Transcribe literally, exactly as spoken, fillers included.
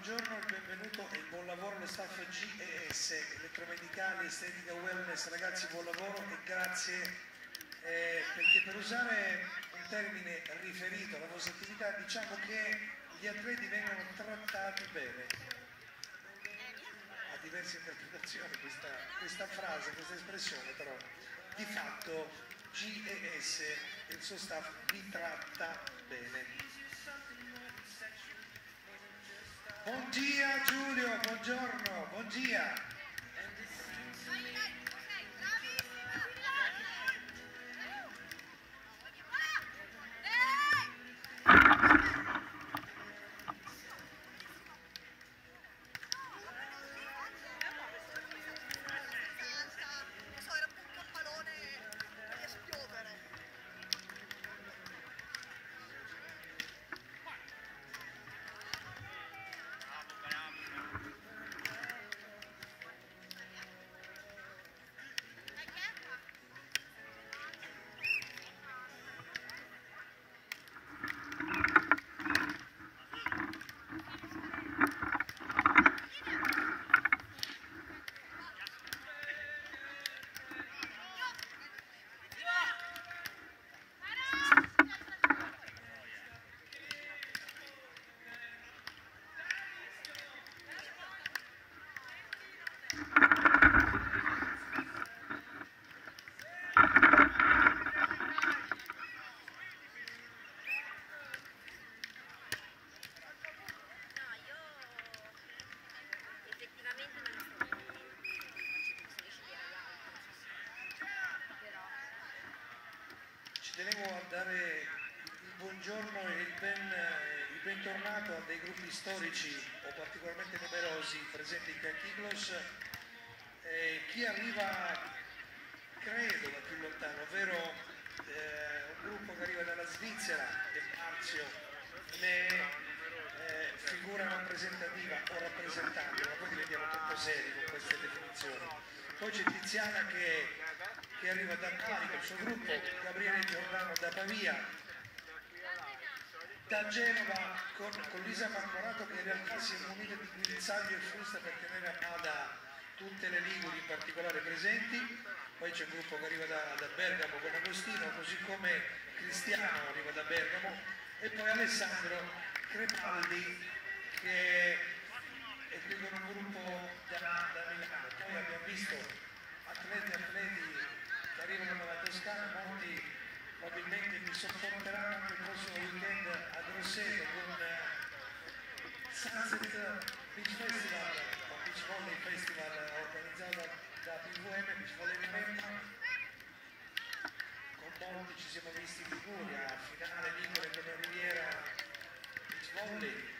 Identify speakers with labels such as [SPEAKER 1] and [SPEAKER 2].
[SPEAKER 1] buongiorno, il benvenuto e il buon lavoro allo staff G E S, elettromedicali, estetica, wellness. Ragazzi, buon lavoro e grazie eh, perché, per usare un termine riferito alla vostra attività, diciamo che gli atleti vengono trattati bene. Ha diverse interpretazioni questa, questa frase, questa espressione, però di fatto G E S e il suo staff vi tratta bene. Buongiorno Giulio, buongiorno, buongiorno. Tenevo a dare il buongiorno e il, ben, il bentornato a dei gruppi storici o particolarmente numerosi presenti in Canchiglos. Eh, chi arriva, credo, da più lontano, ovvero eh, un gruppo che arriva dalla Svizzera, e Marzio ne eh, figura rappresentativa o rappresentante, ma poi diventiamo troppo seri con queste definizioni. Poi c'è Tiziana che che arriva da Cali col suo gruppo, Gabriele Giordano da Pavia, da Genova con, con Lisa Marmorato, che in realtà si è munita di guinzaglio e frusta per tenere a bada tutte le Liguri in particolare presenti. Poi c'è un gruppo che arriva da, da Bergamo con Agostino, così come Cristiano arriva da Bergamo, e poi Alessandro Crepaldi che è qui con un gruppo da, da Milano. Poi abbiamo visto atleti atleti che arrivano dalla Toscana, molti probabilmente mi sopporteranno anche il prossimo weekend a Grosseto con Sunset Beach Festival o Beach Volley Festival organizzato da, da P V M, Beach Volley Rimember. Con molti ci siamo visti in Liguria, finale Ligure con la Riviera Beach Volley.